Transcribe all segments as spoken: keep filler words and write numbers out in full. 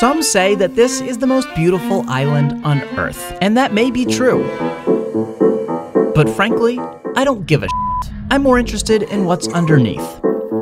Some say that this is the most beautiful island on Earth, and that may be true. But frankly, I don't give a shit. I'm more interested in what's underneath.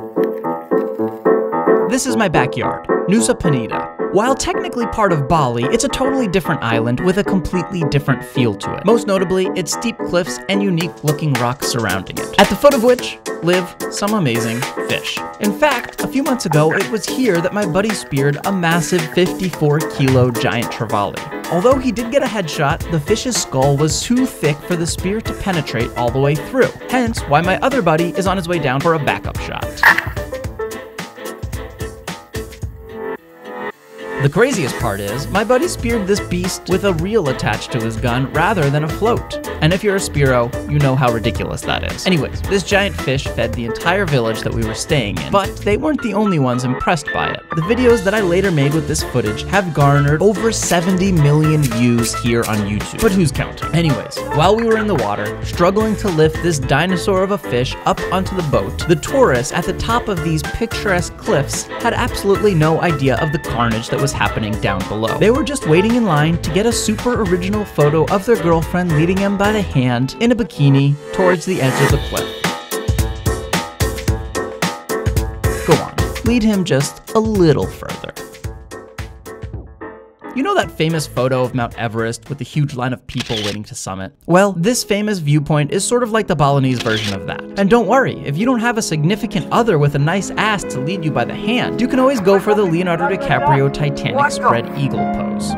This is my backyard, Nusa Penida. While technically part of Bali, it's a totally different island with a completely different feel to it. Most notably, its steep cliffs and unique looking rocks surrounding it, at the foot of which live some amazing fish. In fact, a few months ago, it was here that my buddy speared a massive fifty-four kilo giant trevally. Although he did get a headshot, the fish's skull was too thick for the spear to penetrate all the way through. Hence why my other buddy is on his way down for a backup shot. The craziest part is, my buddy speared this beast with a reel attached to his gun rather than a float. And if you're a Spearo, you know how ridiculous that is. Anyways, this giant fish fed the entire village that we were staying in, but they weren't the only ones impressed by it. The videos that I later made with this footage have garnered over seventy million views here on YouTube. But who's counting? Anyways, while we were in the water, struggling to lift this dinosaur of a fish up onto the boat, the tourists at the top of these picturesque cliffs had absolutely no idea of the carnage that was happening down below. They were just waiting in line to get a super original photo of their girlfriend leading them by the hand in a bikini towards the edge of the cliff. Go on, lead him just a little further. You know that famous photo of Mount Everest with the huge line of people waiting to summit? Well, this famous viewpoint is sort of like the Balinese version of that. And don't worry, if you don't have a significant other with a nice ass to lead you by the hand, you can always go for the Leonardo DiCaprio Titanic spread eagle pose.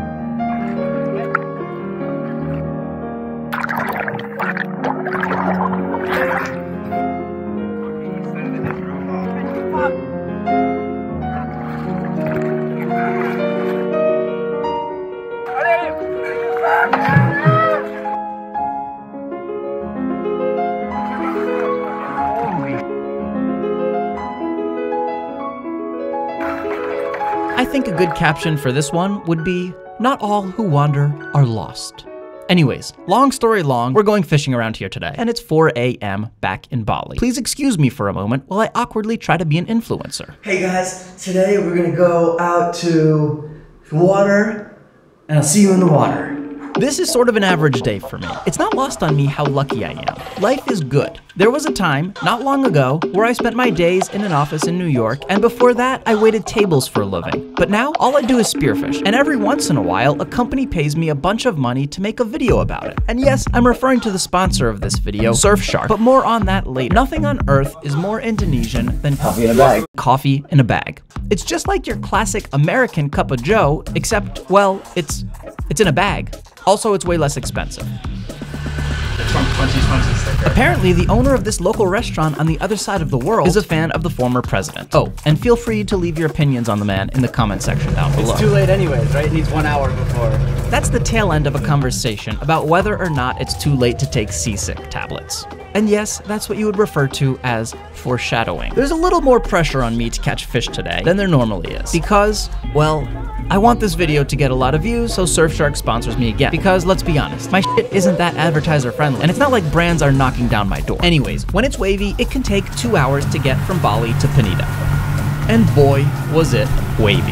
I think a good caption for this one would be, "Not all who wander are lost." Anyways, long story long, we're going fishing around here today, and it's four A M back in Bali. Please excuse me for a moment while I awkwardly try to be an influencer. Hey guys, today we're gonna go out to the water, and I'll see you in the water. This is sort of an average day for me. It's not lost on me how lucky I am. Life is good. There was a time, not long ago, where I spent my days in an office in New York, and before that, I waited tables for a living. But now, all I do is spearfish, and every once in a while, a company pays me a bunch of money to make a video about it. And yes, I'm referring to the sponsor of this video, Surfshark, but more on that later. Nothing on earth is more Indonesian than Coffee in a bag. Coffee in a bag. It's just like your classic American cup of joe, except, well, it's it's in a bag. Also, it's way less expensive. Trump twenty twenty sticker. Apparently, the owner of this local restaurant on the other side of the world is a fan of the former president. Oh, and feel free to leave your opinions on the man in the comment section down below. It's too late anyways, right? It needs one hour before. That's the tail end of a conversation about whether or not it's too late to take seasick tablets. And yes, that's what you would refer to as foreshadowing. There's a little more pressure on me to catch fish today than there normally is. Because, well, I want this video to get a lot of views, so Surfshark sponsors me again. Because let's be honest, my shit isn't that advertiser friendly, and it's not like brands are knocking down my door. Anyways, when it's wavy, it can take two hours to get from Bali to Penida. And boy, was it wavy.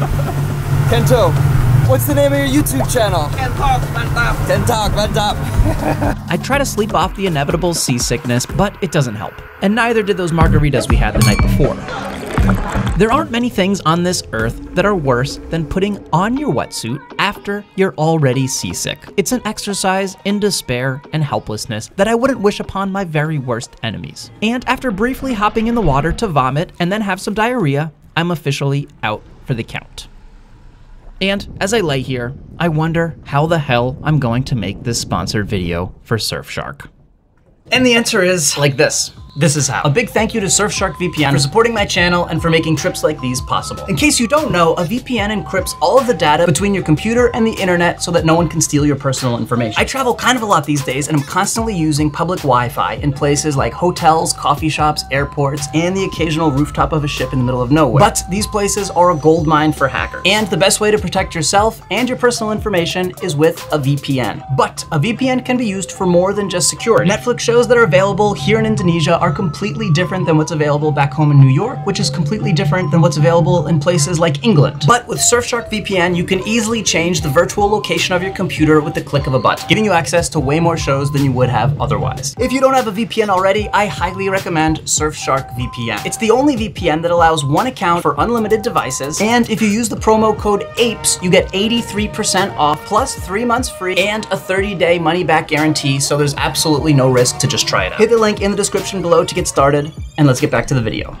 Kento, what's the name of your YouTube channel? Kentalk, Mantap. Kentalk, Mantap. I try to sleep off the inevitable seasickness, but it doesn't help. And neither did those margaritas we had the night before. There aren't many things on this earth that are worse than putting on your wetsuit after you're already seasick. It's an exercise in despair and helplessness that I wouldn't wish upon my very worst enemies. And after briefly hopping in the water to vomit and then have some diarrhea, I'm officially out for the count. And as I lay here, I wonder how the hell I'm going to make this sponsored video for Surfshark. And the answer is like this. This is how. A big thank you to Surfshark V P N for supporting my channel and for making trips like these possible. In case you don't know, a V P N encrypts all of the data between your computer and the internet so that no one can steal your personal information. I travel kind of a lot these days and I'm constantly using public Wi-Fi in places like hotels, coffee shops, airports, and the occasional rooftop of a ship in the middle of nowhere. But these places are a gold mine for hackers. And the best way to protect yourself and your personal information is with a V P N. But a V P N can be used for more than just security. Netflix shows that are available here in Indonesia are are completely different than what's available back home in New York, which is completely different than what's available in places like England. But with Surfshark V P N, you can easily change the virtual location of your computer with the click of a button, giving you access to way more shows than you would have otherwise. If you don't have a V P N already, I highly recommend Surfshark V P N. It's the only V P N that allows one account for unlimited devices, and if you use the promo code APES, you get eighty-three percent off, plus three months free, and a thirty day money-back guarantee, so there's absolutely no risk to just try it out. Hit the link in the description below to get started, and let's get back to the video.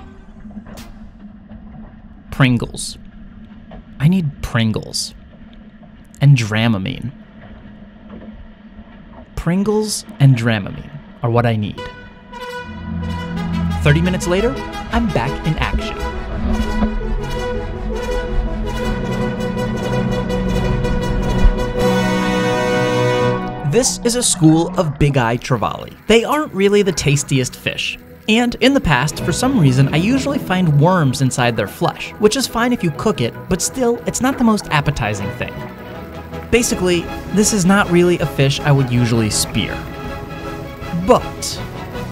Pringles. I need Pringles. And Dramamine. Pringles and Dramamine are what I need. thirty minutes later, I'm back in action. This is a school of Big Eye Trevally. They aren't really the tastiest fish. And in the past, for some reason, I usually find worms inside their flesh, which is fine if you cook it, but still, it's not the most appetizing thing. Basically, this is not really a fish I would usually spear. But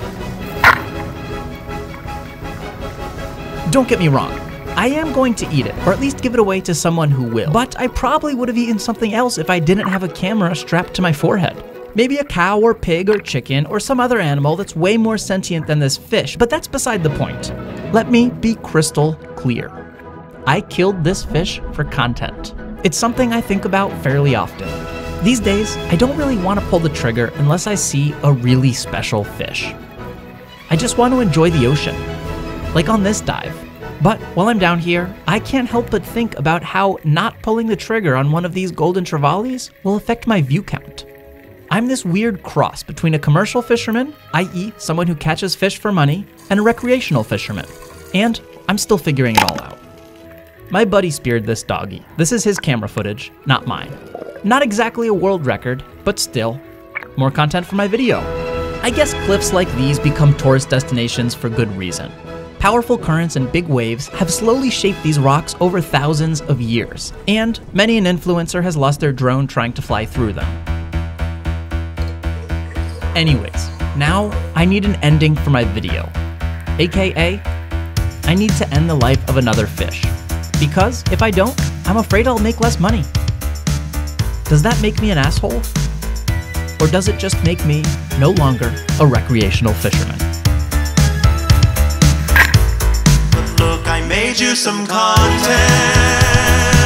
don't get me wrong, I am going to eat it, or at least give it away to someone who will. But I probably would have eaten something else if I didn't have a camera strapped to my forehead. Maybe a cow or pig or chicken or some other animal that's way more sentient than this fish, but that's beside the point. Let me be crystal clear. I killed this fish for content. It's something I think about fairly often. These days, I don't really want to pull the trigger unless I see a really special fish. I just want to enjoy the ocean, like on this dive. But while I'm down here, I can't help but think about how not pulling the trigger on one of these golden trevallies will affect my view count. I'm this weird cross between a commercial fisherman, that is someone who catches fish for money, and a recreational fisherman. And I'm still figuring it all out. My buddy speared this doggy. This is his camera footage, not mine. Not exactly a world record, but still, more content for my video. I guess cliffs like these become tourist destinations for good reason. Powerful currents and big waves have slowly shaped these rocks over thousands of years, and many an influencer has lost their drone trying to fly through them. Anyways, now I need an ending for my video. A K A, I need to end the life of another fish. Because if I don't, I'm afraid I'll make less money. Does that make me an asshole? Or does it just make me no longer a recreational fisherman? Look, I made you some content.